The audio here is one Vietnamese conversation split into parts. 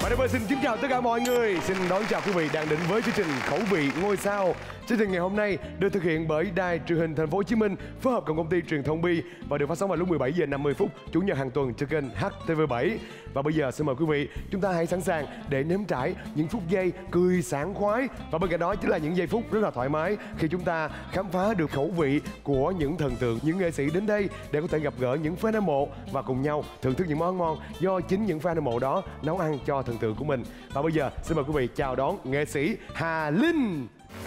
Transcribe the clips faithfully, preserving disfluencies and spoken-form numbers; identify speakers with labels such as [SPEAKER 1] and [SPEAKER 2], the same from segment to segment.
[SPEAKER 1] Và đây xin kính chào tất cả mọi người. Xin đón chào quý vị đang đến với chương trình Khẩu vị ngôi sao. Chương trình ngày hôm nay được thực hiện bởi Đài Truyền hình Thành phố Hồ Chí Minh phối hợp cùng công ty Truyền thông Bi và được phát sóng vào lúc mười bảy giờ năm mươi phút chủ nhật hàng tuần trên kênh hát tê vê bảy. Và bây giờ xin mời quý vị chúng ta hãy sẵn sàng để nếm trải những phút giây cười sảng khoái, và bên cạnh đó chính là những giây phút rất là thoải mái khi chúng ta khám phá được khẩu vị của những thần tượng, những nghệ sĩ đến đây để có thể gặp gỡ những fan hâm mộ và cùng nhau thưởng thức những món ngon do chính những fan hâm mộ đó nấu ăn cho thần tượng của mình. Và bây giờ xin mời quý vị chào đón nghệ sĩ Hà Linh.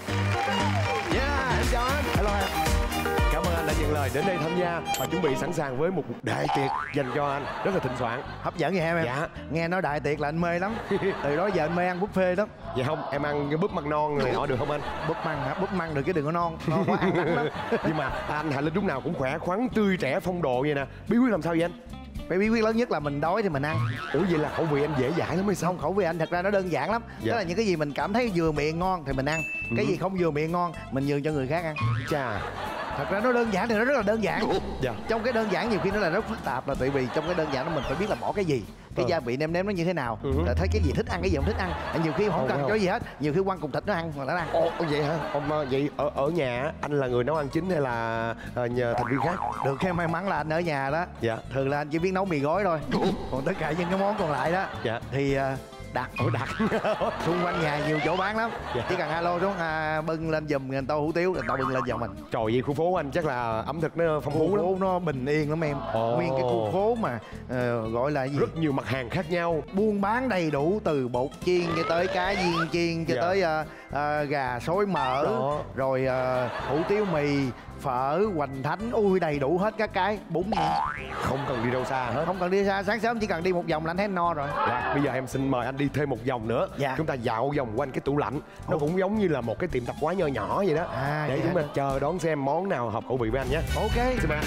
[SPEAKER 1] Yeah, em chào anh. Hello em. Cảm ơn anh đã nhận lời đến đây tham gia và chuẩn bị sẵn sàng với một đại tiệc dành cho anh rất là thịnh soạn.
[SPEAKER 2] Hấp dẫn vậy em?
[SPEAKER 1] Dạ.
[SPEAKER 2] Nghe nói đại tiệc là anh mê lắm. Từ đó giờ anh mê ăn buffet lắm.
[SPEAKER 1] Dạ không, em ăn cái búp măng non này nọ được không anh?
[SPEAKER 2] Búp măng hả? Búp măng được chứ đừng có non. Non quá ăn đắng lắm.
[SPEAKER 1] Nhưng mà anh Hà Linh lúc nào cũng khỏe khoắn, tươi trẻ, phong độ vậy nè. Bí quyết làm sao vậy anh?
[SPEAKER 2] Cái bí quyết lớn nhất là mình đói thì mình ăn.
[SPEAKER 1] Ủa vậy là khẩu vị anh dễ dãi lắm hay sao?
[SPEAKER 2] Không, khẩu vị anh thật ra nó đơn giản lắm.
[SPEAKER 1] Dạ.
[SPEAKER 2] Tức là những cái gì mình cảm thấy vừa miệng ngon thì mình ăn. Cái
[SPEAKER 1] Ừ.
[SPEAKER 2] gì không vừa miệng ngon mình nhường cho người khác ăn.
[SPEAKER 1] Chà.
[SPEAKER 2] Thật ra nó đơn giản thì nó rất là đơn giản.
[SPEAKER 1] Dạ.
[SPEAKER 2] Trong cái đơn giản nhiều khi nó là rất phức tạp, là tại vì trong cái đơn giản đó mình phải biết là bỏ cái gì, cái
[SPEAKER 1] Ờ.
[SPEAKER 2] gia vị nêm nếm nó như thế nào,
[SPEAKER 1] Ừ.
[SPEAKER 2] là thấy cái gì thích ăn, cái gì không thích ăn. Nhiều khi không
[SPEAKER 1] Ồ,
[SPEAKER 2] cần
[SPEAKER 1] wow.
[SPEAKER 2] cho gì hết, nhiều khi quăng cục thịt nó ăn mà nó ăn.
[SPEAKER 1] Ồ vậy hả? Ông vậy ở ở nhà á, anh là người nấu ăn chính hay là à, nhờ thành viên khác?
[SPEAKER 2] Được cái may mắn là anh ở nhà đó.
[SPEAKER 1] Dạ.
[SPEAKER 2] Thường là anh chỉ biết nấu mì gói thôi. Còn tất cả những cái món còn lại đó
[SPEAKER 1] Dạ.
[SPEAKER 2] thì uh, đặt.
[SPEAKER 1] Ủa đặt.
[SPEAKER 2] Xung quanh nhà nhiều chỗ bán lắm.
[SPEAKER 1] Dạ.
[SPEAKER 2] Chỉ cần alo xuống à, bưng lên giùm người tô hủ tiếu, người ta bưng lên giùm mình.
[SPEAKER 1] Trời vậy khu phố anh chắc là ẩm thực nó phong phú
[SPEAKER 2] Khu
[SPEAKER 1] lắm.
[SPEAKER 2] phố nó bình yên lắm em.
[SPEAKER 1] Ồ.
[SPEAKER 2] Nguyên cái khu phố mà ờ, gọi là gì,
[SPEAKER 1] Rất nhiều mặt hàng khác nhau.
[SPEAKER 2] buôn bán đầy đủ, từ bột chiên cho tới cá viên chiên cho
[SPEAKER 1] Dạ.
[SPEAKER 2] tới ờ, ờ, gà xối mỡ.
[SPEAKER 1] Đó.
[SPEAKER 2] Rồi ờ, hủ tiếu mì, phở, hoành thánh, ui đầy đủ hết các cái, bún nữa.
[SPEAKER 1] Không cần đi đâu xa hết.
[SPEAKER 2] Không cần đi xa, sáng sớm chỉ cần đi một vòng là anh thấy no rồi.
[SPEAKER 1] Dạ, bây giờ em xin mời anh đi thêm một vòng nữa.
[SPEAKER 2] Dạ.
[SPEAKER 1] Chúng ta dạo vòng quanh cái tủ lạnh. Nó
[SPEAKER 2] Ồ.
[SPEAKER 1] cũng giống như là một cái tiệm tạp hóa nho nhỏ vậy đó.
[SPEAKER 2] À,
[SPEAKER 1] để
[SPEAKER 2] dạ.
[SPEAKER 1] chúng ta chờ đón xem món nào hợp khẩu vị với anh nhé.
[SPEAKER 2] Ok.
[SPEAKER 1] Xin mời anh.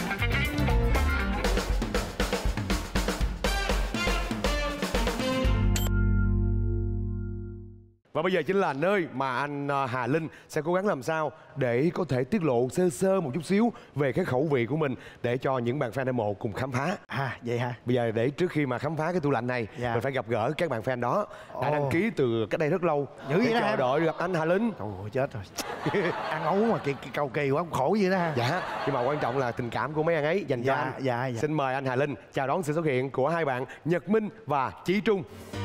[SPEAKER 1] Và bây giờ chính là nơi mà anh à, Hà Linh sẽ cố gắng làm sao để có thể tiết lộ sơ sơ một chút xíu về cái khẩu vị của mình để cho những bạn fan hâm mộ cùng khám phá.
[SPEAKER 2] À vậy hả?
[SPEAKER 1] Bây giờ để trước khi mà khám phá cái tủ lạnh này,
[SPEAKER 2] Dạ.
[SPEAKER 1] mình phải gặp gỡ các bạn fan đó đã
[SPEAKER 2] Ồ.
[SPEAKER 1] đăng ký từ cách đây rất lâu
[SPEAKER 2] Dữ
[SPEAKER 1] để
[SPEAKER 2] vậy đó
[SPEAKER 1] chờ
[SPEAKER 2] hả?
[SPEAKER 1] đợi gặp anh Hà Linh.
[SPEAKER 2] Trời ơi chết rồi. Ăn uống mà kỳ, kỳ, cầu kỳ quá, khổ vậy đó ha.
[SPEAKER 1] Dạ, nhưng mà quan trọng là tình cảm của mấy anh ấy dành cho
[SPEAKER 2] Dạ,
[SPEAKER 1] anh.
[SPEAKER 2] dạ, dạ.
[SPEAKER 1] Xin mời anh Hà Linh chào đón sự xuất hiện của hai bạn Nhật Minh và Chí Trung.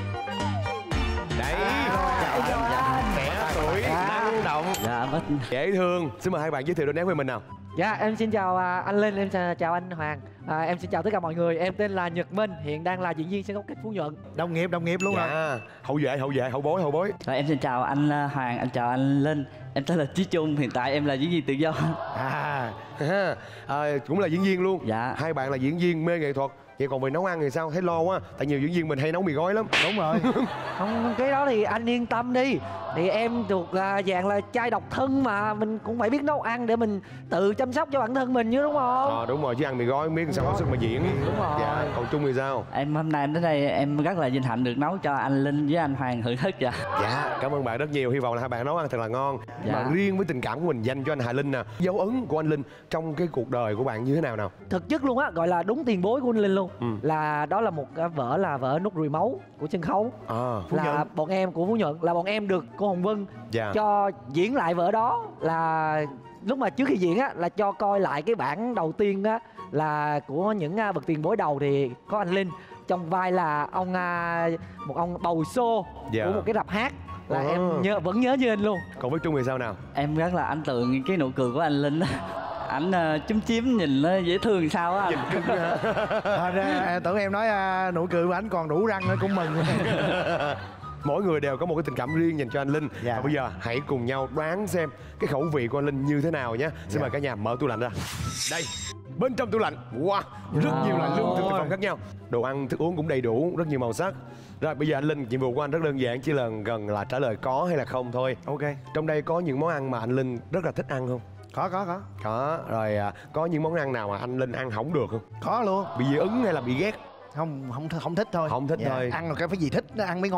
[SPEAKER 1] Đấy,
[SPEAKER 2] chào
[SPEAKER 1] chào
[SPEAKER 2] anh.
[SPEAKER 1] anh. Trẻ tuổi, năng động,
[SPEAKER 3] Dạ mất.
[SPEAKER 1] dễ thương. Xin mời hai bạn giới thiệu đôi nét với mình nào.
[SPEAKER 3] Dạ em xin chào à, anh Linh, em xin chào anh Hoàng. À, em xin chào tất cả mọi người. Em tên là Nhật Minh, hiện đang là diễn viên sân khấu kịch Phú Nhuận.
[SPEAKER 2] Đồng nghiệp, đồng nghiệp luôn rồi.
[SPEAKER 1] Dạ, hậu vệ, hậu vệ, hậu bối, hậu bối.
[SPEAKER 3] Rồi em xin chào anh Hoàng, anh chào anh Linh. Em tên là Chí Trung, hiện tại em là diễn viên tự do.
[SPEAKER 2] À,
[SPEAKER 1] Ha, à, cũng là diễn viên luôn.
[SPEAKER 3] Dạ.
[SPEAKER 1] Hai bạn là diễn viên mê nghệ thuật. Vậy còn về nấu ăn thì sao? Thấy lo quá. Tại nhiều diễn viên mình hay nấu mì gói lắm.
[SPEAKER 2] đúng rồi.
[SPEAKER 3] Không, cái đó thì anh yên tâm đi. Thì em thuộc là dạng là trai độc thân mà, mình cũng phải biết nấu ăn để mình tự chăm sóc cho bản thân mình chứ đúng không?
[SPEAKER 1] Ờ đúng rồi, chứ ăn mì gói không biết sao có sức mà diễn.
[SPEAKER 3] Đúng rồi.
[SPEAKER 1] Dạ, còn Trung thì sao?
[SPEAKER 4] Em hôm nay em đến đây em rất là vinh hạnh được nấu cho anh Linh với anh Hoàng thưởng thức dạ.
[SPEAKER 1] Dạ, cảm ơn bạn rất nhiều. Hy vọng là hai bạn nấu ăn thật là ngon.
[SPEAKER 4] Dạ.
[SPEAKER 1] Mà riêng với tình cảm của mình dành cho anh Hà Linh nè, dấu ấn của anh Linh trong cái cuộc đời của bạn như thế nào nào?
[SPEAKER 3] Thực chất luôn á, gọi là đúng tiền bối của anh Linh luôn.
[SPEAKER 1] Ừ.
[SPEAKER 3] Là đó là một cái vở là vở Nút Ruồi Máu của sân khấu.
[SPEAKER 1] À,
[SPEAKER 2] Phú
[SPEAKER 3] Là
[SPEAKER 2] Nhuận.
[SPEAKER 3] bọn em của Phú Nhuận, là bọn em được cô Hồng Vân
[SPEAKER 1] Dạ.
[SPEAKER 3] cho diễn lại vở đó. Là lúc mà trước khi diễn á là cho coi lại cái bản đầu tiên á, là của những à, bậc tiền bối đầu thì có anh Linh trong vai là ông à, một ông bầu xô
[SPEAKER 1] Dạ.
[SPEAKER 3] của một cái rạp hát. Là
[SPEAKER 1] Ờ.
[SPEAKER 3] em nhớ, vẫn nhớ như anh luôn.
[SPEAKER 1] Còn với Trung thì sao nào?
[SPEAKER 4] Em rất là ấn tượng cái nụ cười của anh Linh. Ảnh uh, chúm chím nhìn nó dễ thương sao á.
[SPEAKER 2] À, ra, à, tưởng em nói à, nụ cười của anh còn đủ răng nữa cũng mừng.
[SPEAKER 1] Mỗi người đều có một cái tình cảm riêng dành cho anh Linh.
[SPEAKER 2] Dạ.
[SPEAKER 1] Và bây giờ hãy cùng nhau đoán xem cái khẩu vị của anh Linh như thế nào nhé. Xin
[SPEAKER 2] Dạ.
[SPEAKER 1] mời cả nhà mở tủ lạnh ra. Đây, bên trong tủ lạnh, wow, rất nhiều loại lương thực thực phẩm khác nhau. Đồ ăn, thức uống cũng đầy đủ, rất nhiều màu sắc. Rồi bây giờ anh Linh, nhiệm vụ của anh rất đơn giản, chỉ là gần là trả lời có hay là không thôi.
[SPEAKER 2] Ok.
[SPEAKER 1] Trong đây có những món ăn mà anh Linh rất là thích ăn không?
[SPEAKER 2] Có, có, có.
[SPEAKER 1] Có. Rồi à, có những món ăn nào mà anh Linh ăn không được không?
[SPEAKER 2] Có luôn.
[SPEAKER 1] Bị dị ứng hay là bị ghét?
[SPEAKER 2] Không, không, không thích thôi.
[SPEAKER 1] Không thích
[SPEAKER 2] Dạ.
[SPEAKER 1] thôi.
[SPEAKER 2] Ăn là cái phải gì thích nó ăn mới ngon.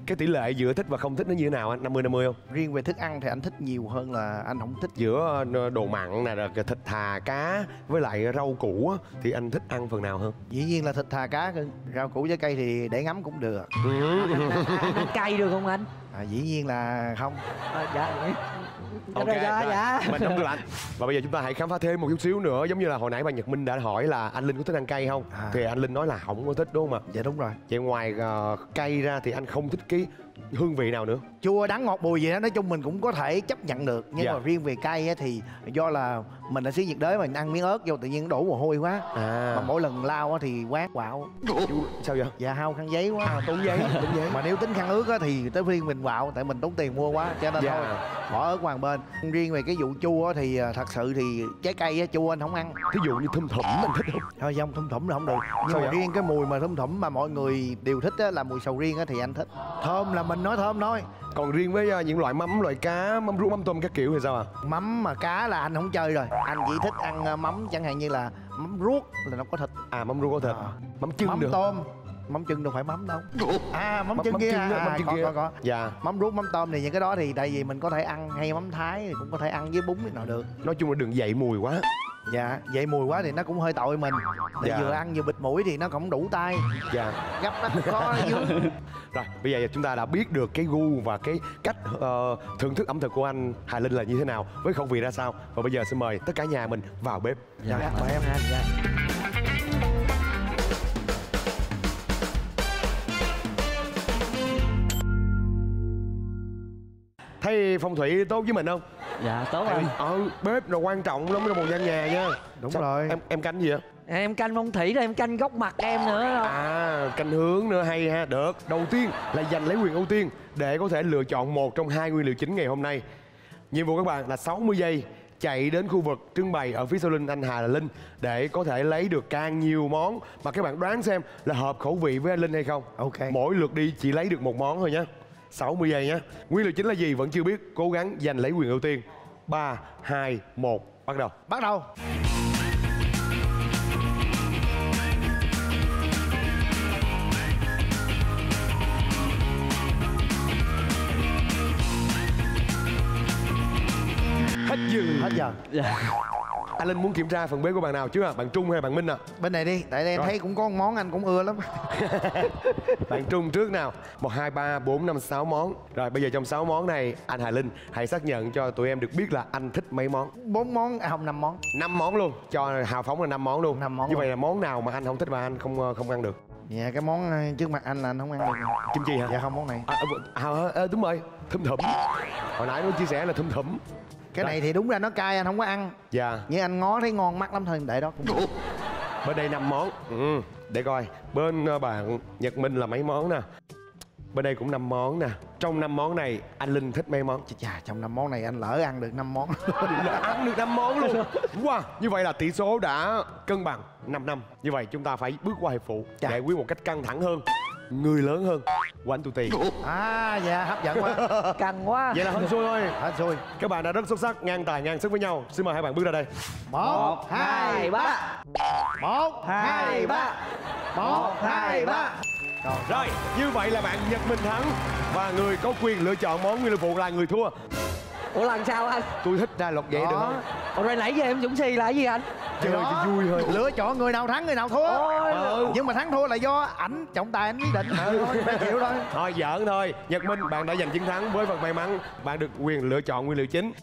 [SPEAKER 1] cái tỷ lệ giữa thích và không thích nó như thế nào anh? năm mươi năm mươi không?
[SPEAKER 2] Riêng về thức ăn thì anh thích nhiều hơn là anh không thích.
[SPEAKER 1] Giữa đồ mặn nè, rồi thịt thà cá với lại rau củ á, thì anh thích ăn phần nào hơn?
[SPEAKER 2] Dĩ nhiên là thịt thà cá cơ. Rau củ trái cây thì để ngắm cũng được.
[SPEAKER 3] Anh ăn cay được không anh?
[SPEAKER 2] À, dĩ nhiên là không.
[SPEAKER 3] À, dạ vậy.
[SPEAKER 1] Ok,
[SPEAKER 3] Dạ, dạ,
[SPEAKER 1] rồi.
[SPEAKER 3] dạ.
[SPEAKER 1] Mình không được lạnh. Và bây giờ chúng ta hãy khám phá thêm một chút xíu nữa. Giống như là hồi nãy bạn Nhật Minh đã hỏi là anh Linh có thích ăn cay không?
[SPEAKER 2] À.
[SPEAKER 1] Thì anh Linh nói là không có thích, đúng không ạ?
[SPEAKER 2] Dạ đúng rồi.
[SPEAKER 1] Vậy ngoài uh, cay ra thì anh không thích cái hương vị nào nữa?
[SPEAKER 2] Chua đắng ngọt bùi gì đó nói chung mình cũng có thể chấp nhận được. Nhưng
[SPEAKER 1] Dạ.
[SPEAKER 2] mà riêng về cay á, thì do là mình ở xứ nhiệt đới, mình ăn miếng ớt vô tự nhiên đổ mồ hôi quá.
[SPEAKER 1] À.
[SPEAKER 2] Mà mỗi lần lao á, thì quát quạo.
[SPEAKER 1] Sao vậy?
[SPEAKER 2] Dạ hao khăn giấy quá.
[SPEAKER 1] À, tốn giấy, tốn giấy.
[SPEAKER 2] Mà nếu tính khăn ướt á, thì tới phiên mình quạo. Tại mình tốn tiền mua quá. Cho nên
[SPEAKER 1] Dạ.
[SPEAKER 2] thôi bỏ ớt qua một bên. Riêng về cái vụ chua á, thì thật sự thì trái cây á, chua anh không ăn.
[SPEAKER 1] Thí dụ như thum thủm anh thích không?
[SPEAKER 2] Thôi dông thum thủm là không được. Nhưng
[SPEAKER 1] Sao
[SPEAKER 2] mà
[SPEAKER 1] vậy?
[SPEAKER 2] riêng cái mùi mà thum thủm mà mọi người đều thích á, là mùi sầu riêng á, thì anh thích. Thơm là mình nói thơm thôi.
[SPEAKER 1] Còn riêng với uh, những loại mắm, loại cá, mắm ruốc, mắm tôm các kiểu thì sao ạ? À?
[SPEAKER 2] Mắm mà cá là anh không chơi rồi. Anh chỉ thích ăn uh, mắm chẳng hạn như là mắm ruốc là nó có thịt.
[SPEAKER 1] À, mắm ruốc có thịt.
[SPEAKER 2] À.
[SPEAKER 1] Mắm chưng
[SPEAKER 2] Mắm
[SPEAKER 1] được.
[SPEAKER 2] tôm. Mắm chưng đâu phải mắm đâu. À mắm,
[SPEAKER 1] Mắm-
[SPEAKER 2] chưng
[SPEAKER 1] mắm
[SPEAKER 2] kia
[SPEAKER 1] chưng
[SPEAKER 2] à,
[SPEAKER 1] đó, mắm
[SPEAKER 2] à,
[SPEAKER 1] chưng
[SPEAKER 2] có,
[SPEAKER 1] kia.
[SPEAKER 2] có có.
[SPEAKER 1] Dạ.
[SPEAKER 2] Mắm ruốc, mắm tôm thì những cái đó thì tại vì mình có thể ăn, hay mắm Thái thì cũng có thể ăn với bún thì nào được.
[SPEAKER 1] Nói chung là đừng dậy mùi quá.
[SPEAKER 2] Dạ, vậy mùi quá thì nó cũng hơi tội mình. Tại
[SPEAKER 1] Dạ.
[SPEAKER 2] vừa ăn vừa bịt mũi thì nó cũng đủ tay.
[SPEAKER 1] Dạ.
[SPEAKER 2] Gấp nó khó dưới.
[SPEAKER 1] Rồi, bây giờ chúng ta đã biết được cái gu và cái cách uh, thưởng thức ẩm thực của anh Hà Linh là như thế nào, với khẩu vị ra sao. Và bây giờ xin mời tất cả nhà mình vào bếp.
[SPEAKER 3] Dạ, mời em anh. Dạ.
[SPEAKER 1] Thấy phong thủy tốt với mình không?
[SPEAKER 4] Dạ tốt anh.
[SPEAKER 1] Ờ, bếp là quan trọng lắm trong một gian nhà nha.
[SPEAKER 2] Đúng
[SPEAKER 1] Sao-
[SPEAKER 2] rồi.
[SPEAKER 1] Em em canh gì vậy?
[SPEAKER 3] Em canh phong thủy rồi em canh góc mặt em nữa.
[SPEAKER 1] À, canh hướng nữa hay ha. Được. Đầu tiên là giành lấy quyền ưu tiên để có thể lựa chọn một trong hai nguyên liệu chính ngày hôm nay. Nhiệm vụ các bạn là sáu mươi giây chạy đến khu vực trưng bày ở phía sau lưng anh Hà Linh để có thể lấy được càng nhiều món mà các bạn đoán xem là hợp khẩu vị với anh Linh hay không.
[SPEAKER 2] Ok.
[SPEAKER 1] Mỗi lượt đi chỉ lấy được một món thôi nhé. sáu mươi giây nhé. Nguyên liệu chính là gì vẫn chưa biết, cố gắng giành lấy quyền ưu tiên. Ba, hai, một, bắt đầu.
[SPEAKER 2] Bắt đầu.
[SPEAKER 1] Hết giờ.
[SPEAKER 2] Hết giờ.
[SPEAKER 4] Dạ.
[SPEAKER 1] Anh Linh muốn kiểm tra phần bếp của bạn nào trước à? Bạn Trung hay bạn Minh à?
[SPEAKER 2] Bên này đi, tại em
[SPEAKER 1] Rồi.
[SPEAKER 2] thấy cũng có một món anh cũng ưa lắm.
[SPEAKER 1] Bạn Trung trước nào. Một, hai, ba, bốn, năm, sáu món. Rồi bây giờ trong sáu món này, anh Hà Linh hãy xác nhận cho tụi em được biết là anh thích mấy món.
[SPEAKER 2] Bốn món, à không, năm món.
[SPEAKER 1] Năm món luôn, cho hào phóng là năm món luôn.
[SPEAKER 2] Năm món
[SPEAKER 1] Như
[SPEAKER 2] luôn.
[SPEAKER 1] vậy là món nào mà anh không thích và anh không không ăn được?
[SPEAKER 2] Dạ cái món ờ, trước mặt anh là anh không ăn được.
[SPEAKER 1] Kim chi hả?
[SPEAKER 2] Dạ không, món này.
[SPEAKER 1] À, à, à, à, đúng rồi, thum thủm. Hồi nãy nó chia sẻ là thum thủm.
[SPEAKER 2] Cái
[SPEAKER 1] Rồi.
[SPEAKER 2] này thì đúng ra nó cay anh không có ăn.
[SPEAKER 1] Dạ.
[SPEAKER 2] Nhưng anh ngó thấy ngon mắt lắm thôi để đó cũng.
[SPEAKER 1] Bên đây năm món. Ừ. Để coi, bên ờ, bạn Nhật Minh là mấy món nè. Bên đây cũng năm món nè. Trong năm món này, anh Linh thích mấy món?
[SPEAKER 2] Chà, trong năm món này anh lỡ ăn được năm món.
[SPEAKER 1] Ăn được năm món luôn. Wow, như vậy là tỷ số đã cân bằng năm năm. Như vậy chúng ta phải bước qua hiệp phụ,
[SPEAKER 2] Chà.
[SPEAKER 1] giải quyết một cách căng thẳng hơn, người lớn hơn. One two three.
[SPEAKER 2] À dạ hấp dẫn quá.
[SPEAKER 3] Căng quá.
[SPEAKER 1] Vậy là hên xui thôi.
[SPEAKER 2] Hết rồi.
[SPEAKER 1] Các bạn đã rất xuất sắc, ngang tài ngang sức với nhau. Xin mời hai bạn bước ra đây.
[SPEAKER 2] Một, hai, ba. Một, hai, ba. Một, hai, ba. Rồi.
[SPEAKER 1] Rồi, như vậy là bạn Nhật Minh thắng và người có quyền lựa chọn món nguyên liệu phụ là người thua.
[SPEAKER 3] Ủa lần sau anh?
[SPEAKER 1] Tôi thích ra lột vậy được
[SPEAKER 2] Đó.
[SPEAKER 1] không?
[SPEAKER 3] Ủa rồi nãy giờ em Dũng Xì là cái gì anh?
[SPEAKER 1] Chơi
[SPEAKER 2] Đó.
[SPEAKER 1] cho vui thôi.
[SPEAKER 2] Lựa chọn người nào thắng người nào thua.
[SPEAKER 3] Ôi,
[SPEAKER 1] Ừ.
[SPEAKER 2] Nhưng mà thắng thua là do ảnh trọng tài anh quyết định. Ừ, thôi phải chịu thôi.
[SPEAKER 1] Thôi giỡn thôi. Nhật Minh, bạn đã giành chiến thắng với phần may mắn. Bạn được quyền lựa chọn nguyên liệu chính.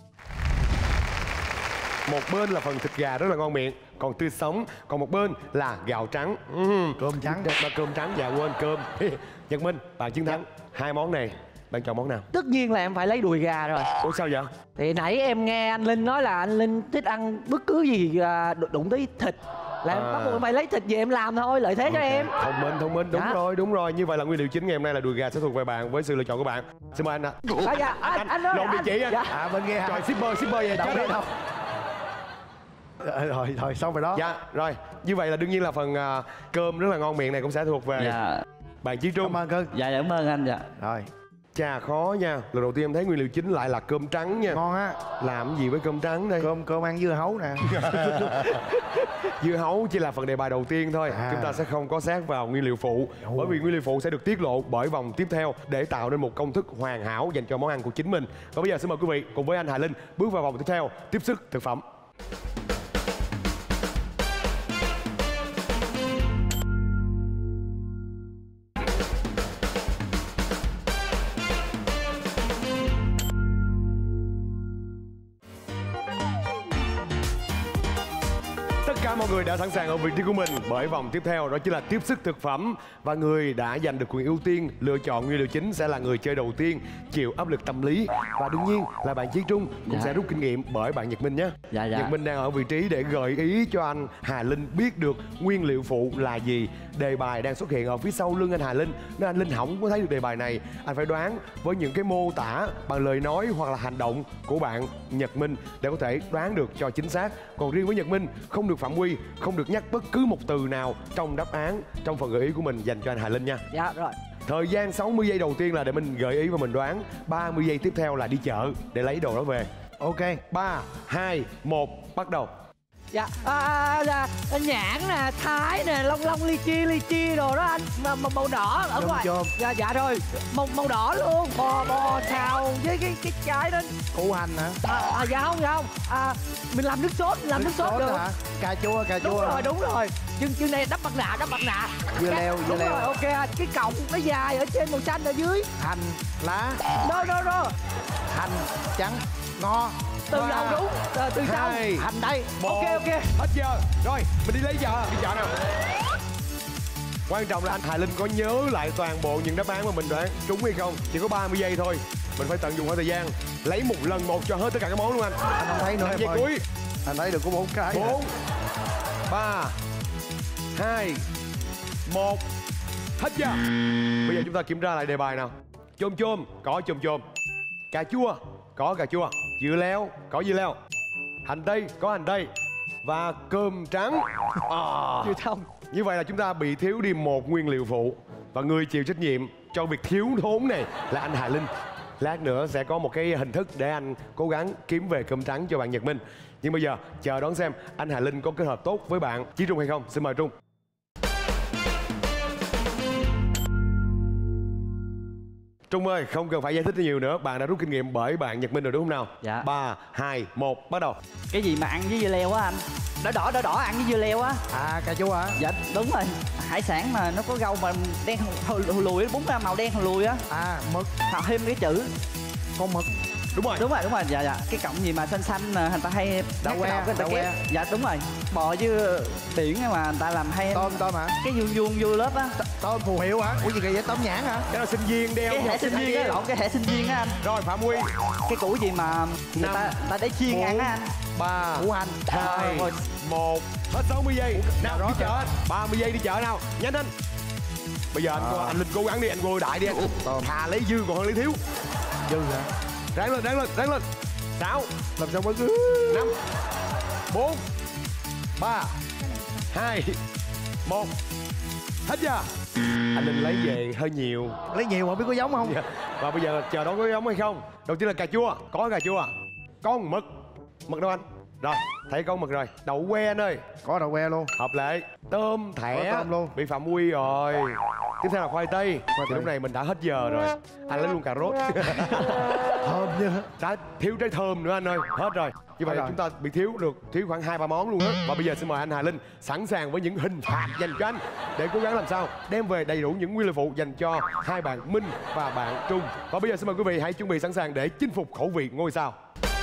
[SPEAKER 1] Một bên là phần thịt gà rất là ngon miệng, còn tươi sống. Còn một bên là gạo trắng. Uhm.
[SPEAKER 2] Cơm trắng.
[SPEAKER 1] Mà cơm trắng, dạ quên cơm. Nhật Minh, bạn chiến thắng. Hai món này, bạn chọn món nào?
[SPEAKER 3] tất nhiên là em phải lấy đùi gà rồi.
[SPEAKER 1] Ủa sao vậy?
[SPEAKER 3] Thì nãy em nghe anh Linh nói là anh Linh thích ăn bất cứ gì à, đ- đụng tới thịt là em
[SPEAKER 1] À.
[SPEAKER 3] bắt buộc em phải lấy thịt về em làm thôi, lợi thế cho em.
[SPEAKER 1] Thông minh, thông minh, đúng
[SPEAKER 3] Dạ.
[SPEAKER 1] rồi, đúng rồi. Như vậy là nguyên liệu chính ngày hôm nay là đùi gà sẽ thuộc về bạn với sự lựa chọn của bạn. Xin mời anh ạ.
[SPEAKER 3] À, dạ, anh, anh, ơi,
[SPEAKER 1] lộn địa
[SPEAKER 3] anh.
[SPEAKER 1] chỉ anh.
[SPEAKER 3] Dạ.
[SPEAKER 2] À bên kia hả?
[SPEAKER 1] Trời, shipper, shipper về
[SPEAKER 2] Đâu
[SPEAKER 1] chết
[SPEAKER 2] biết
[SPEAKER 1] rồi.
[SPEAKER 2] đâu. Rồi, rồi, rồi xong rồi đó.
[SPEAKER 1] Dạ, rồi. Như vậy là đương nhiên là phần à, cơm rất là ngon miệng này cũng sẽ thuộc về
[SPEAKER 4] Dạ.
[SPEAKER 1] bạn Chí Trung.
[SPEAKER 2] Cảm ơn cưng.
[SPEAKER 4] Dạ cảm ơn anh. Dạ.
[SPEAKER 2] Rồi.
[SPEAKER 1] Chà khó nha. Lần đầu tiên em thấy nguyên liệu chính lại là cơm trắng nha.
[SPEAKER 2] Ngon á.
[SPEAKER 1] Làm gì với cơm trắng đây?
[SPEAKER 2] Cơm cơm ăn dưa hấu nè.
[SPEAKER 1] Dưa hấu chỉ là phần đề bài đầu tiên thôi. À. Chúng ta sẽ không có xét vào nguyên liệu phụ. Ồ. Bởi vì nguyên liệu phụ sẽ được tiết lộ bởi vòng tiếp theo để tạo nên một công thức hoàn hảo dành cho món ăn của chính mình. Và bây giờ xin mời quý vị cùng với anh Hà Linh bước vào vòng tiếp theo, tiếp sức thực phẩm. Mọi người đã sẵn sàng ở vị trí của mình bởi vòng tiếp theo đó chính là tiếp sức thực phẩm, và người đã giành được quyền ưu tiên lựa chọn nguyên liệu chính sẽ là người chơi đầu tiên chịu áp lực tâm lý, và đương nhiên là bạn Chí Trung cũng dạ. sẽ rút kinh nghiệm bởi bạn Nhật Minh nhé. Dạ, dạ. Nhật Minh đang ở vị trí để gợi ý cho anh Hà Linh biết được nguyên liệu phụ là gì. Đề bài đang xuất hiện ở phía sau lưng anh Hà Linh, nếu anh Linh không có thấy được đề bài này, anh phải đoán với những cái mô tả bằng lời nói hoặc là hành động của bạn Nhật Minh để có thể đoán được cho chính xác. Còn riêng với Nhật Minh không được phạm quy, không được nhắc bất cứ một từ nào trong đáp án trong phần gợi ý của mình dành cho anh Hà Linh nha.
[SPEAKER 3] Dạ rồi.
[SPEAKER 1] Thời gian sáu mươi giây đầu tiên là để mình gợi ý và mình đoán. ba mươi giây tiếp theo là đi chợ để lấy đồ đó về.
[SPEAKER 2] Ok.
[SPEAKER 1] Ba, hai, một, bắt đầu.
[SPEAKER 3] Dạ, à, à, à, nhãn nè, thái nè, long long li chi li chi đồ đó anh, mà, mà màu đỏ ở
[SPEAKER 2] chôm,
[SPEAKER 3] ngoài.
[SPEAKER 2] chôm.
[SPEAKER 3] Dạ dạ rồi, màu màu đỏ luôn, bò bò xào với cái cái trái đó.
[SPEAKER 2] Củ hành hả?
[SPEAKER 3] À, à dạ không dạ không, à, mình làm nước sốt, làm nước, nước sốt được.
[SPEAKER 2] Hả? Cà chua, cà chua.
[SPEAKER 3] Đúng rồi, đúng rồi. Chương chương này đắp mặt nạ, đắp mặt nạ.
[SPEAKER 2] Dưa leo, dưa
[SPEAKER 3] đúng
[SPEAKER 2] leo.
[SPEAKER 3] Rồi, ok anh, cái cọng nó dài ở trên màu xanh ở dưới.
[SPEAKER 2] Hành, lá.
[SPEAKER 3] Đó đó đó.
[SPEAKER 2] Hành trắng, ngò.
[SPEAKER 3] Từ đầu đúng, từ, từ sau.
[SPEAKER 2] Hành đây.
[SPEAKER 1] Một.
[SPEAKER 3] Ok ok.
[SPEAKER 1] Hết giờ. Rồi, mình đi lấy chợ, đi chợ nào. Quan trọng là anh Hà Linh có nhớ lại toàn bộ những đáp án mà mình đoán trúng hay không. Chỉ có ba mươi giây thôi. Mình phải tận dụng hết thời gian. Lấy một lần một cho hết tất cả các món luôn anh.
[SPEAKER 2] Anh không thấy nữa em ơi.
[SPEAKER 1] Cuối.
[SPEAKER 2] Anh thấy được có bốn cái.
[SPEAKER 1] Bốn, ba, hai, một. Hết giờ. Bây giờ chúng ta kiểm tra lại đề bài nào. Chôm chôm, có chôm chôm. Cà chua, có cà chua. Dưa leo, có dưa leo. Hành tây, có hành tây. Và cơm trắng. À,
[SPEAKER 3] Chưa xong.
[SPEAKER 1] như vậy là chúng ta bị thiếu đi một nguyên liệu phụ. Và người chịu trách nhiệm cho việc thiếu thốn này là anh Hà Linh. Lát nữa sẽ có một cái hình thức để anh cố gắng kiếm về cơm trắng cho bạn Nhật Minh. Nhưng bây giờ chờ đón xem anh Hà Linh có kết hợp tốt với bạn Chí Trung hay không. Xin mời Trung. Trung ơi, không cần phải giải thích nhiều nữa, bạn đã rút kinh nghiệm bởi bạn Nhật Minh rồi đúng không nào?
[SPEAKER 4] Dạ.
[SPEAKER 1] Ba, hai, một, bắt đầu.
[SPEAKER 4] Cái gì mà ăn với dưa leo á anh?
[SPEAKER 3] Đỏ đỏ đỏ đỏ ăn với dưa leo á.
[SPEAKER 2] À, cà chua hả?
[SPEAKER 4] Dạ đúng rồi. Hải sản mà nó có rau mà đen hồi lùi, bún ra màu đen hồi lùi á.
[SPEAKER 2] À, mực.
[SPEAKER 4] Hoặc thêm cái chữ
[SPEAKER 2] Con mực.
[SPEAKER 1] Đúng rồi.
[SPEAKER 4] Đúng rồi, đúng rồi. Dạ dạ. Cái cọng gì mà xanh xanh mà người ta hay
[SPEAKER 2] đậu que,
[SPEAKER 4] đậu que. Dạ đúng rồi. Bò với biển mà người ta làm hay.
[SPEAKER 2] Tôm tôm hả?
[SPEAKER 4] Cái vuông vuông vô lớp á.
[SPEAKER 2] Tôm phù hiệu hả? Ủa gì kìa vậy? Tôm nhãn hả?
[SPEAKER 1] Cái đó sinh viên đeo.
[SPEAKER 4] Cái thẻ sinh viên á, lộn cái thẻ sinh viên á anh.
[SPEAKER 1] Rồi Phạm Huy.
[SPEAKER 4] Cái củ gì mà người
[SPEAKER 1] Năm,
[SPEAKER 4] ta người ta để chiên
[SPEAKER 1] bốn,
[SPEAKER 4] ăn á anh.
[SPEAKER 1] Ba,
[SPEAKER 2] Củ hành.
[SPEAKER 1] hai, một. Hết sáu mươi giây. Nào đi chợ. ba mươi giây đi chợ nào. Nhanh lên. Bây giờ anh, à. anh Linh cố gắng đi, anh vô đại đi anh. Thà lấy dư còn hơn lấy thiếu.
[SPEAKER 2] Dư hả?
[SPEAKER 1] Ráng lên, ráng lên, ráng lên. Sáu.
[SPEAKER 2] Làm sao mới cứ.
[SPEAKER 1] Năm. Bốn. Ba. Hai. Một. Hết giờ. Anh Linh lấy về hơi nhiều.
[SPEAKER 2] Lấy nhiều mà biết có giống không?
[SPEAKER 1] Và bây giờ chờ đó có giống hay không. Đầu tiên là cà chua. Có cà chua. Con mực. Mực đâu anh? Rồi, thấy con mực rồi. Đậu que anh ơi.
[SPEAKER 2] Có đậu que luôn.
[SPEAKER 1] Hợp lệ. Tôm thẻ.
[SPEAKER 2] Có tôm luôn.
[SPEAKER 1] Bị Phạm Huy rồi. Tiếp theo là khoai tây.
[SPEAKER 2] Khoai
[SPEAKER 1] Thì
[SPEAKER 2] tây.
[SPEAKER 1] lúc này mình đã hết giờ rồi. Anh lấy luôn cà rốt.
[SPEAKER 2] Thơm như.
[SPEAKER 1] Đã thiếu trái thơm nữa anh ơi. Hết rồi. Như vậy
[SPEAKER 2] rồi.
[SPEAKER 1] chúng ta bị thiếu được thiếu khoảng hai ba món luôn á. Và bây giờ xin mời anh Hà Linh sẵn sàng với những hình phạt dành cho anh để cố gắng làm sao đem về đầy đủ những nguyên liệu phụ dành cho hai bạn Minh và bạn Trung. Và bây giờ xin mời quý vị hãy chuẩn bị sẵn sàng để chinh phục khẩu vị ngôi sao.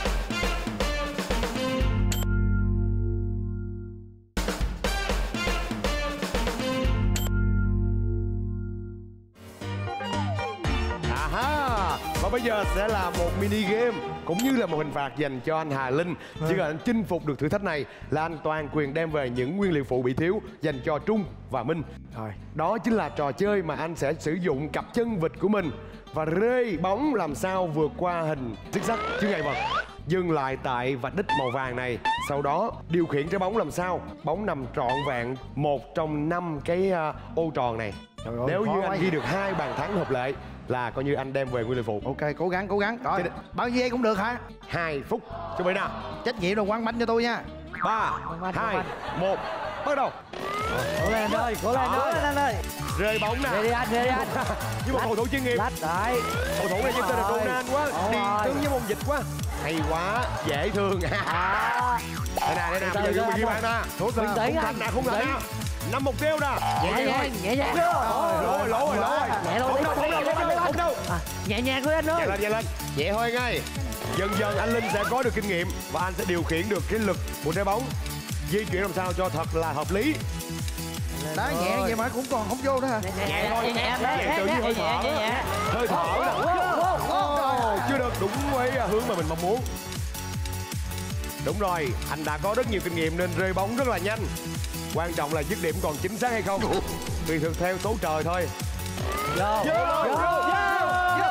[SPEAKER 1] Và bây giờ sẽ là một mini game cũng như là một hình phạt dành cho anh Hà Linh. Chỉ cần anh chinh phục được thử thách này là anh toàn quyền đem về những nguyên liệu phụ bị thiếu dành cho Trung và Minh.
[SPEAKER 2] Rồi.
[SPEAKER 1] Đó chính là trò chơi mà anh sẽ sử dụng cặp chân vịt của mình và rơi bóng làm sao vượt qua hình xích sắt chướng ngại vật, dừng lại tại vạch đích màu vàng này. Sau đó điều khiển trái bóng làm sao bóng nằm trọn vẹn một trong năm cái uh, ô tròn này.
[SPEAKER 2] Trời ơi,
[SPEAKER 1] nếu như anh
[SPEAKER 2] quá.
[SPEAKER 1] ghi được hai bàn thắng hợp lệ là coi như anh đem về nguyên liệu phụ.
[SPEAKER 2] Ok, cố gắng cố gắng. Rồi, bao nhiêu giây cũng được hả?
[SPEAKER 1] Hai phút. Chuẩn bị nào.
[SPEAKER 2] Trách nhiệm là quăng bánh cho tôi nha.
[SPEAKER 1] Ba, hai, một, bắt đầu.
[SPEAKER 3] Cố lên anh ơi, cố lên
[SPEAKER 1] Đó.
[SPEAKER 3] anh ơi.
[SPEAKER 1] Rơi bóng nè.
[SPEAKER 3] Về đi anh, về đi anh.
[SPEAKER 1] Nhưng mà cầu thủ chuyên nghiệp.
[SPEAKER 3] Lách đấy.
[SPEAKER 1] Cầu thủ này giúp tên là
[SPEAKER 3] Rồi.
[SPEAKER 1] Ronan quá.
[SPEAKER 3] Đúng
[SPEAKER 1] Đi
[SPEAKER 3] rồi.
[SPEAKER 1] tương với môn dịch quá. Hay quá, dễ thương.
[SPEAKER 3] À.
[SPEAKER 1] Đây nè, đây nè,
[SPEAKER 3] Từ
[SPEAKER 1] bây giờ
[SPEAKER 3] từ
[SPEAKER 1] ghi
[SPEAKER 3] anh
[SPEAKER 1] bàn nè.
[SPEAKER 3] Bình tĩnh
[SPEAKER 1] Không
[SPEAKER 3] anh.
[SPEAKER 1] thành nè, không thành
[SPEAKER 3] Bình
[SPEAKER 1] nè. Năm mục tiêu nè.
[SPEAKER 3] Nhẹ nhàng, nhẹ nhàng.
[SPEAKER 1] Lỗ rồi, lỗ rồi, lỗ rồi.
[SPEAKER 3] Nhẹ thôi,
[SPEAKER 1] Không đâu, không đâu, không đâu, không đâu.
[SPEAKER 3] À, nhẹ nhàng thôi anh ơi.
[SPEAKER 1] Nhẹ lên, nhẹ lên. Nhẹ thôi ngay. Dần dần anh Linh sẽ có được kinh nghiệm và anh sẽ điều khiển được cái lực của trái bóng, di chuyển làm sao cho thật là hợp lý.
[SPEAKER 2] Đá nhẹ vậy mà cũng còn không vô nữa hả?
[SPEAKER 3] Nhẹ thôi, nhẹ
[SPEAKER 1] Nhẹ tự nhiên hơi thở. Hơi thở nè. Ồ, chưa được đúng với hướng mà mình mong muốn. Đúng rồi, anh đã có rất nhiều kinh nghiệm nên rơi bóng rất là nhanh. Quan trọng là dứt điểm còn chính xác hay không. Tùy thuộc theo số trời thôi.
[SPEAKER 3] Vô,
[SPEAKER 1] Vô,
[SPEAKER 3] vô,
[SPEAKER 1] vô,
[SPEAKER 3] vô.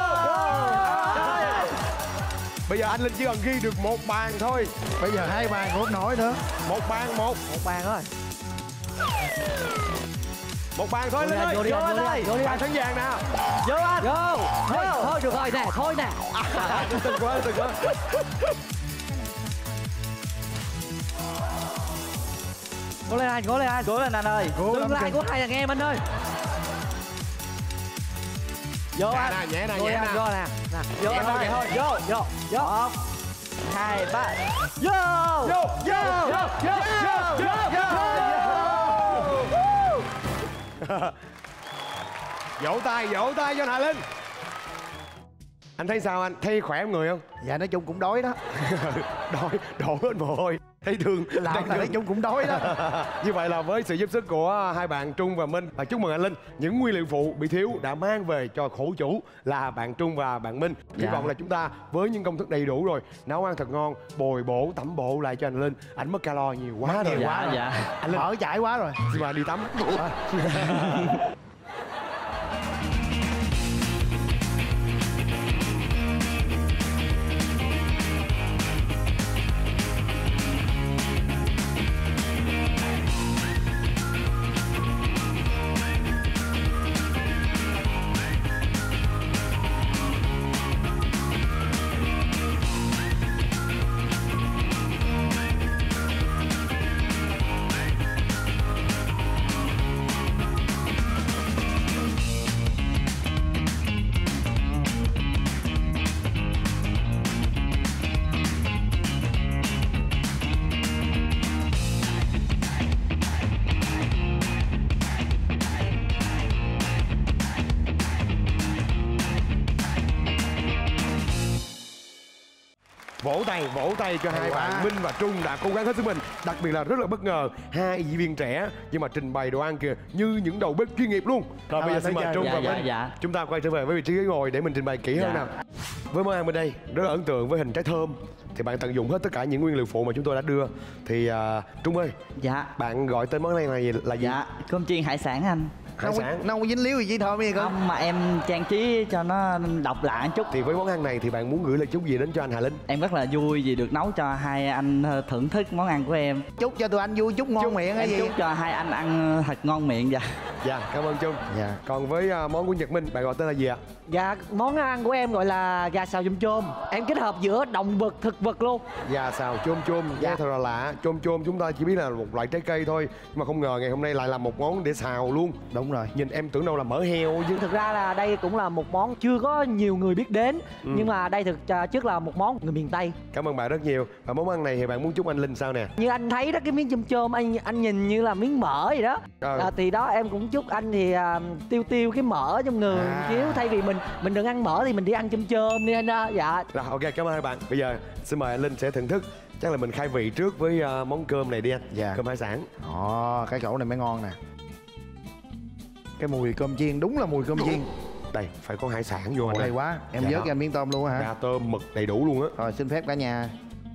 [SPEAKER 1] Bây giờ anh Linh chỉ cần ghi được một bàn thôi.
[SPEAKER 2] Bây giờ hai bàn cũng không nổi nữa.
[SPEAKER 1] Một bàn một.
[SPEAKER 3] Một bàn thôi.
[SPEAKER 1] Một bàn thôi Linh ơi.
[SPEAKER 3] Vô đi anh, vô đi anh, vô đi
[SPEAKER 1] Bàn
[SPEAKER 3] anh.
[SPEAKER 1] thắng vàng nè.
[SPEAKER 3] Vô anh. Vô. Thôi, thôi được rồi nè, thôi nè.
[SPEAKER 1] Từng quá, từng quá.
[SPEAKER 3] Cố lên anh, cố lên anh.
[SPEAKER 4] Cố lên anh ơi.
[SPEAKER 3] Tương lai của hai thằng em anh ơi. Vô
[SPEAKER 1] Nhẹ
[SPEAKER 3] anh.
[SPEAKER 1] nè, nhẹ nè,
[SPEAKER 3] Vô
[SPEAKER 1] nhẹ
[SPEAKER 3] anh,
[SPEAKER 1] nè.
[SPEAKER 3] vô nè. Nè, vô
[SPEAKER 1] Nhẹ
[SPEAKER 3] anh
[SPEAKER 1] thôi,
[SPEAKER 3] ơi.
[SPEAKER 1] nhẹ thôi.
[SPEAKER 3] Vô, vô, vô.
[SPEAKER 4] Một, hai, ba.
[SPEAKER 3] Vô.
[SPEAKER 1] Vô, vô, vô, vô, vô, vô, vô. Vỗ tay, vỗ tay cho Hà Linh. Anh thấy sao anh? Thấy khỏe trong người không?
[SPEAKER 2] Dạ nói chung cũng đói đó.
[SPEAKER 1] Đói, đổ hết mồ hôi. Thấy thương.
[SPEAKER 2] Làm
[SPEAKER 1] đang
[SPEAKER 2] là nói chung cũng đói đó.
[SPEAKER 1] Như vậy là với sự giúp sức của hai bạn Trung và Minh, và chúc mừng anh Linh, những nguyên liệu phụ bị thiếu đã mang về cho khổ chủ là bạn Trung và bạn Minh. Hy
[SPEAKER 4] Dạ.
[SPEAKER 1] vọng là chúng ta với những công thức đầy đủ rồi, nấu ăn thật ngon, bồi bổ tẩm bộ lại cho anh Linh. Anh mất calo nhiều quá rồi.
[SPEAKER 2] nhiều quá
[SPEAKER 4] Dạ,
[SPEAKER 2] rồi.
[SPEAKER 4] dạ.
[SPEAKER 1] Anh Linh
[SPEAKER 2] Mở chảy quá rồi.
[SPEAKER 1] xin mời đi tắm. Vỗ tay, vỗ tay cho hai
[SPEAKER 2] quá.
[SPEAKER 1] bạn Minh và Trung đã cố gắng hết sức mình. Đặc biệt là rất là bất ngờ, hai diễn viên trẻ nhưng mà trình bày đồ ăn kìa như những đầu bếp chuyên nghiệp luôn. Rồi bây giờ xin mời Trung
[SPEAKER 4] Dạ,
[SPEAKER 1] và
[SPEAKER 4] dạ,
[SPEAKER 1] Minh,
[SPEAKER 4] dạ.
[SPEAKER 1] chúng ta quay trở về với vị trí ghế ngồi để mình trình bày kỹ hơn
[SPEAKER 4] Dạ.
[SPEAKER 1] nào. Với món ăn bên đây rất là ấn tượng với hình trái thơm, thì bạn tận dụng hết tất cả những nguyên liệu phụ mà chúng tôi đã đưa. Thì à, Trung ơi,
[SPEAKER 4] Dạ.
[SPEAKER 1] bạn gọi tên món này là gì? Là gì?
[SPEAKER 4] Dạ, cơm chiên hải sản anh.
[SPEAKER 1] Hải sản.
[SPEAKER 2] Nó không có dính líu gì chứ thơm gì cơ.
[SPEAKER 4] Không, mà em trang trí cho nó độc lạ một chút.
[SPEAKER 1] Thì với món ăn này thì bạn muốn gửi lời chúc gì đến cho anh Hà Linh?
[SPEAKER 4] Em rất là vui vì được nấu cho hai anh thưởng thức món ăn của em.
[SPEAKER 2] Chúc cho tụi anh vui, chúc ngon miệng hay
[SPEAKER 4] Em
[SPEAKER 2] gì.
[SPEAKER 4] chúc cho hai anh ăn thật ngon miệng. Dạ.
[SPEAKER 1] Dạ, cảm ơn Trung.
[SPEAKER 2] Dạ.
[SPEAKER 1] Còn với à, món của Nhật Minh, bạn gọi tên là gì ạ?
[SPEAKER 3] Dạ, món ăn của em gọi là gà xào chôm chôm. Em kết hợp giữa động vật, thực vật luôn.
[SPEAKER 1] Gà xào chôm chôm,
[SPEAKER 3] Dạ.
[SPEAKER 1] nghe thật là lạ. Chôm chôm chúng ta chỉ biết là một loại trái cây thôi, nhưng mà không ngờ ngày hôm nay lại là một món để xào luôn.
[SPEAKER 2] Đúng rồi.
[SPEAKER 1] Nhìn em tưởng đâu là mỡ heo chứ.
[SPEAKER 3] Thực ra là đây cũng là một món chưa có nhiều người biết đến.
[SPEAKER 1] Ừ.
[SPEAKER 3] Nhưng mà đây thực à, chất là một món người miền Tây.
[SPEAKER 1] Cảm ơn bạn rất nhiều. Và món ăn này thì bạn muốn chúc anh Linh sao nè?
[SPEAKER 3] Như anh thấy đó, cái miếng chôm chôm anh anh nhìn như là miếng mỡ vậy đó.
[SPEAKER 1] Ờ.
[SPEAKER 3] À, thì đó em cũng chúc anh thì à, tiêu tiêu cái mỡ trong người
[SPEAKER 2] À.
[SPEAKER 3] một xíu. Thay vì mình mình đừng ăn mỡ thì mình đi ăn chôm chôm đi anh ơi. Dạ.
[SPEAKER 1] Rồi, ok, cảm ơn hai bạn. Bây giờ xin mời anh Linh sẽ thưởng thức. Chắc là mình khai vị trước với à, món cơm này đi anh.
[SPEAKER 2] Dạ.
[SPEAKER 1] Cơm hải sản.
[SPEAKER 2] Ồ, cái chỗ này mới ngon nè. Cái mùi cơm chiên, đúng là mùi cơm chiên.
[SPEAKER 1] Đây, phải có hải sản vô
[SPEAKER 2] Ồ,
[SPEAKER 1] nè.
[SPEAKER 2] hay quá. Em
[SPEAKER 1] Dạ
[SPEAKER 2] vớt
[SPEAKER 1] đó.
[SPEAKER 2] cho em miếng tôm luôn á hả?
[SPEAKER 1] Gà tôm, mực đầy đủ luôn á.
[SPEAKER 2] Rồi xin phép cả nhà.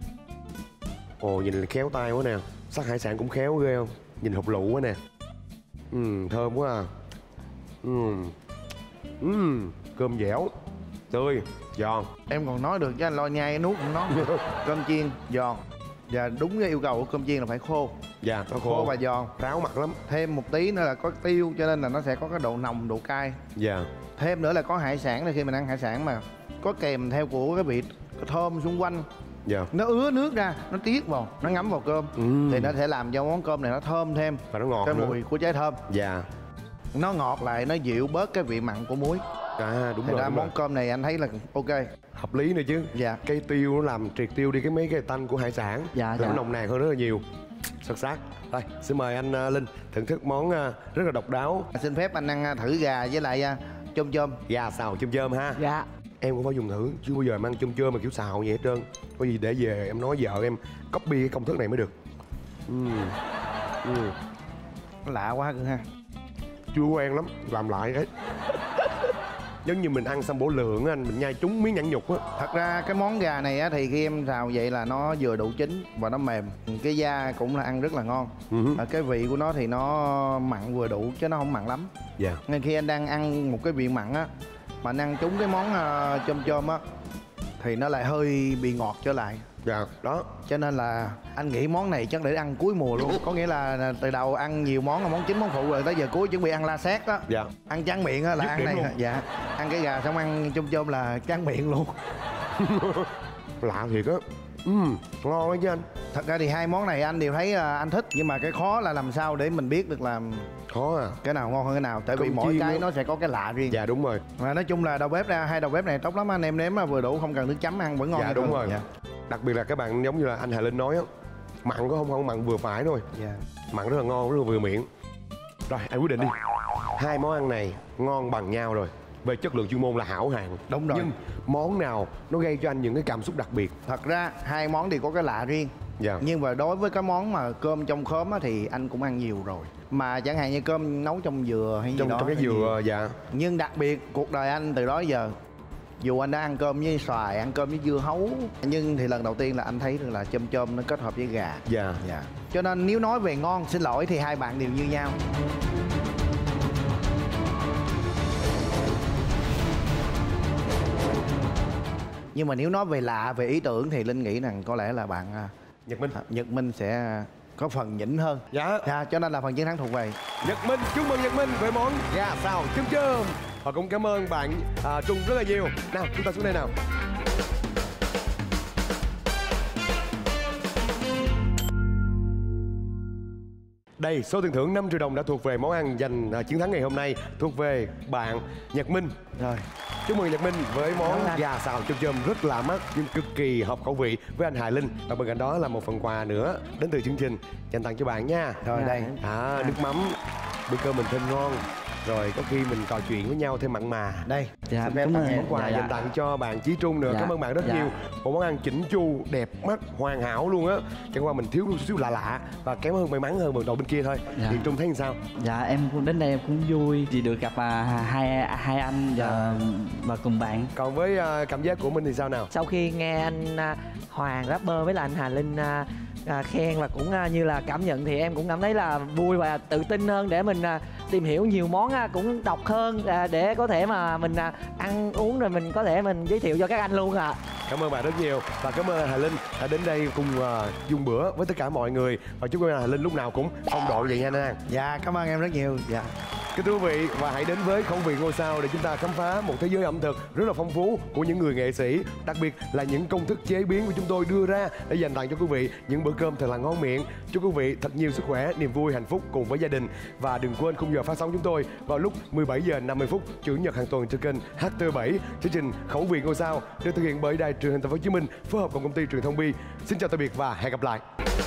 [SPEAKER 1] Ồ, nhìn khéo tay quá nè. Sắc hải sản cũng khéo ghê không? Nhìn hột lựu quá nè. Ừm, thơm quá à. Ừm. Ừm, cơm dẻo, tươi, giòn.
[SPEAKER 2] Em còn nói được chứ anh lo nhai nuốt cũng nói. Cơm chiên giòn. Và đúng cái yêu cầu của cơm chiên là phải khô.
[SPEAKER 1] Dạ, nó
[SPEAKER 2] Khô
[SPEAKER 1] khô.
[SPEAKER 2] và giòn.
[SPEAKER 1] Ráo mặt lắm.
[SPEAKER 2] Thêm một tí nữa là có tiêu cho nên là nó sẽ có cái độ nồng, độ cay.
[SPEAKER 1] Dạ.
[SPEAKER 2] Thêm nữa là có hải sản, là khi mình ăn hải sản mà có kèm theo của cái vị thơm xung quanh.
[SPEAKER 1] Dạ.
[SPEAKER 2] Nó ứa nước ra, nó tiết vào, nó ngấm vào cơm.
[SPEAKER 1] Ừ.
[SPEAKER 2] Thì nó sẽ làm cho món cơm này nó thơm thêm.
[SPEAKER 1] Và nó ngọt
[SPEAKER 2] cái
[SPEAKER 1] nữa.
[SPEAKER 2] mùi của trái thơm.
[SPEAKER 1] Dạ.
[SPEAKER 2] Nó ngọt lại, nó dịu bớt cái vị mặn của muối.
[SPEAKER 1] À đúng
[SPEAKER 2] Thì
[SPEAKER 1] rồi,
[SPEAKER 2] ra
[SPEAKER 1] đúng
[SPEAKER 2] món
[SPEAKER 1] rồi.
[SPEAKER 2] cơm này anh thấy là ok.
[SPEAKER 1] Hợp lý nữa chứ.
[SPEAKER 2] Dạ.
[SPEAKER 1] Cây tiêu nó làm triệt tiêu đi cái mấy cái tanh của hải sản.
[SPEAKER 3] Dạ,
[SPEAKER 1] Làm
[SPEAKER 3] dạ.
[SPEAKER 1] nó nồng nàn hơn rất là nhiều. Xuất sắc. Đây, xin mời anh uh, Linh thưởng thức món uh, rất là độc đáo.
[SPEAKER 2] Xin phép anh ăn thử gà với lại uh, chôm chôm.
[SPEAKER 1] Gà xào chôm chôm ha.
[SPEAKER 3] Dạ.
[SPEAKER 1] Em cũng phải dùng thử, chưa bao giờ em ăn chôm chôm mà kiểu xào vậy hết trơn. Có gì để về em nói vợ em copy cái công thức này mới được. Ừ. Ừ.
[SPEAKER 2] Lạ quá cơ ha.
[SPEAKER 1] Chưa quen lắm, làm lại cái. Giống như mình ăn xong bổ lượng á anh, mình nhai trúng miếng nhãn nhục á.
[SPEAKER 2] Thật ra cái món gà này á, thì khi em xào vậy là nó vừa đủ chín và nó mềm. Cái da cũng là ăn rất là ngon.
[SPEAKER 1] Uh-huh.
[SPEAKER 2] Và cái vị của nó thì nó mặn vừa đủ chứ nó không mặn lắm.
[SPEAKER 1] Dạ.
[SPEAKER 2] Nên khi anh đang ăn một cái vị mặn á, mà anh ăn trúng cái món uh, chôm chôm á, thì nó lại hơi bị ngọt trở lại.
[SPEAKER 1] Dạ, đó.
[SPEAKER 2] Cho nên là anh nghĩ món này chắc để ăn cuối mùa luôn. Có nghĩa là từ đầu ăn nhiều món, món chính món phụ rồi tới giờ cuối chuẩn bị ăn la xét á.
[SPEAKER 1] Dạ.
[SPEAKER 2] Ăn tráng miệng á là
[SPEAKER 1] Dứt
[SPEAKER 2] ăn
[SPEAKER 1] điểm
[SPEAKER 2] này.
[SPEAKER 1] luôn.
[SPEAKER 2] Dạ. Ăn cái gà xong ăn chôm chôm là tráng miệng luôn.
[SPEAKER 1] Lạ thiệt á. Ừm, ngon đó chứ anh.
[SPEAKER 2] Thật ra thì hai món này anh đều thấy à, anh thích. Nhưng mà cái khó là làm sao để mình biết được là
[SPEAKER 1] Khó à.
[SPEAKER 2] cái nào ngon hơn cái nào. Tại vì
[SPEAKER 1] Cơm
[SPEAKER 2] mỗi
[SPEAKER 1] chiên
[SPEAKER 2] cái
[SPEAKER 1] nữa.
[SPEAKER 2] nó sẽ có cái lạ riêng.
[SPEAKER 1] Dạ đúng rồi.
[SPEAKER 2] Mà nói chung là đầu bếp ra, hai đầu bếp này tốt lắm. Anh em nếm là vừa đủ, không cần nước chấm ăn vẫn ngon.
[SPEAKER 1] Dạ
[SPEAKER 2] hơn.
[SPEAKER 1] đúng rồi.
[SPEAKER 2] Dạ.
[SPEAKER 1] Đặc biệt là các bạn giống như là anh Hà Linh nói á, mặn có không không mặn vừa phải thôi.
[SPEAKER 2] Dạ.
[SPEAKER 1] Mặn rất là ngon, rất là vừa miệng. Rồi anh quyết định đi. Hai món ăn này ngon bằng nhau rồi. Về chất lượng chuyên môn là hảo hạng.
[SPEAKER 2] Đúng rồi.
[SPEAKER 1] Nhưng món nào nó gây cho anh những cái cảm xúc đặc biệt?
[SPEAKER 2] Thật ra hai món đều có cái lạ riêng.
[SPEAKER 1] Dạ.
[SPEAKER 2] Nhưng mà đối với cái món mà cơm trong khóm á, thì anh cũng ăn nhiều rồi. Mà chẳng hạn như cơm nấu trong dừa hay gì
[SPEAKER 1] Trong
[SPEAKER 2] đó.
[SPEAKER 1] trong cái
[SPEAKER 2] hay gì.
[SPEAKER 1] dừa dạ.
[SPEAKER 2] Nhưng đặc biệt cuộc đời anh từ đó đến giờ, dù anh đã ăn cơm với xoài, ăn cơm với dưa hấu, nhưng thì lần đầu tiên là anh thấy được là chôm chôm nó kết hợp với gà.
[SPEAKER 1] Dạ.
[SPEAKER 2] Dạ. Cho nên nếu nói về ngon, xin lỗi thì hai bạn đều như nhau. Nhưng mà nếu nói về lạ, về ý tưởng thì Linh nghĩ rằng có lẽ là bạn à,
[SPEAKER 1] Nhật Minh.
[SPEAKER 2] Nhật Minh sẽ có phần nhỉnh hơn.
[SPEAKER 1] Dạ.
[SPEAKER 2] Dạ, cho nên là phần chiến thắng thuộc về
[SPEAKER 1] Nhật Minh, chúc mừng Nhật Minh với món gà xào chôm chôm. Và cũng cảm ơn bạn à, Trung rất là nhiều. Nào, chúng ta xuống đây nào. Đây, số tiền thưởng năm triệu đồng đã thuộc về món ăn giành à, chiến thắng ngày hôm nay, thuộc về bạn Nhật Minh.
[SPEAKER 2] rồi.
[SPEAKER 1] Chúc mừng Nhật Minh với món
[SPEAKER 3] Cảm ơn anh.
[SPEAKER 1] gà xào chôm chôm rất lạ mắt nhưng cực kỳ hợp khẩu vị với anh Hà Linh. Và bên cạnh đó là một phần quà nữa đến từ chương trình dành tặng cho bạn nha.
[SPEAKER 2] Rồi
[SPEAKER 3] Dạ.
[SPEAKER 2] đây.
[SPEAKER 1] À, nước mắm, bữa cơm mình thêm ngon. Rồi có khi mình trò chuyện với nhau thêm mặn mà.
[SPEAKER 2] Đây.
[SPEAKER 4] Dạ,
[SPEAKER 2] Xin phép
[SPEAKER 4] cảm
[SPEAKER 2] tặng
[SPEAKER 4] ơn.
[SPEAKER 2] em.
[SPEAKER 1] Món quà
[SPEAKER 4] Dạ,
[SPEAKER 1] dành
[SPEAKER 4] dạ.
[SPEAKER 1] tặng cho bạn Chí Trung nữa.
[SPEAKER 4] Dạ,
[SPEAKER 1] Cảm ơn bạn rất
[SPEAKER 4] dạ.
[SPEAKER 1] nhiều. Một món ăn chỉnh chu, đẹp mắt, hoàn hảo luôn á. Chẳng qua mình thiếu một xíu lạ lạ và kém hơn may mắn hơn bữa đầu bên kia thôi.
[SPEAKER 4] Dạ.
[SPEAKER 1] Thì Trung thấy như sao?
[SPEAKER 4] Dạ em cũng đến đây em cũng vui vì được gặp à, hai hai anh và và cùng bạn.
[SPEAKER 1] Còn với à, cảm giác của mình thì sao nào?
[SPEAKER 3] Sau khi nghe anh à, Hoàng rapper với là anh Hà Linh à, à, khen và cũng à, như là cảm nhận thì em cũng cảm thấy là vui và tự tin hơn để mình à, tìm hiểu nhiều món à, cũng độc hơn à, để có thể mà mình à, ăn uống rồi mình có thể mình giới thiệu cho các anh luôn ạ. À.
[SPEAKER 1] Cảm ơn bạn rất nhiều và cảm ơn Hà Linh đã đến đây cùng uh, dùng bữa với tất cả mọi người và chúc ơn Hà Linh lúc nào cũng phong độ vậy nha Nam.
[SPEAKER 2] Dạ, cảm ơn em rất nhiều. Dạ.
[SPEAKER 1] Kính thưa quý vị và hãy đến với khẩu vị ngôi sao để chúng ta khám phá một thế giới ẩm thực rất là phong phú của những người nghệ sĩ, đặc biệt là những công thức chế biến của chúng tôi đưa ra để dành tặng cho quý vị những bữa cơm thật là ngon miệng. Chúc quý vị thật nhiều sức khỏe, niềm vui, hạnh phúc cùng với gia đình và đừng quên khung giờ phát sóng chúng tôi vào lúc mười bảy giờ năm mươi phút chủ nhật hàng tuần trên kênh H T bảy. Chương trình khẩu vị ngôi sao được thực hiện bởi Đài Truyền hình Thành phố Hồ Chí Minh phối hợp cùng công ty Truyền thông Bi. Xin chào tạm biệt và hẹn gặp lại.